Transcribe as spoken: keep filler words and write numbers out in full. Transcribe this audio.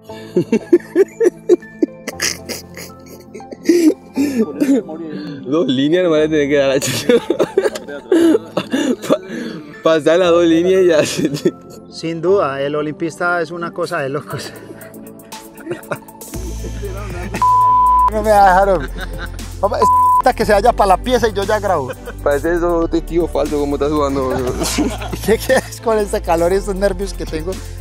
Dos líneas nomás le tenés que dar a Chucho. Pa pasar las dos líneas y ya. Sin duda, el olimpista es una cosa de locos. No me va a dejar, hombre. Hombre, es que se vaya para la pieza y yo ya grabo. Parece eso testigo falso como está sudando. ¿Qué quieres con este calor y estos nervios que tengo?